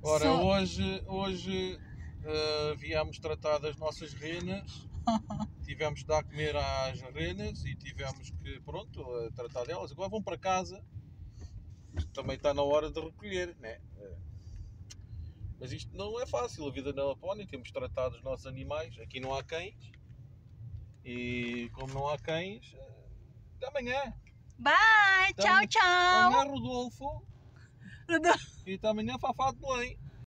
Ora, hoje viemos tratar das nossas renas. Tivemos de dar a comer às renas e tivemos que, pronto, tratar delas. Agora vão para casa. Também está na hora de recolher, né? Mas isto não é fácil, a vida na Lapónia. Temos de tratar dos nossos animais. Aqui não há cães. E como não há cães, até amanhã. Bye! Tchau, tchau! Amanhã Rodolfo. E até amanhã Fafá de Belém.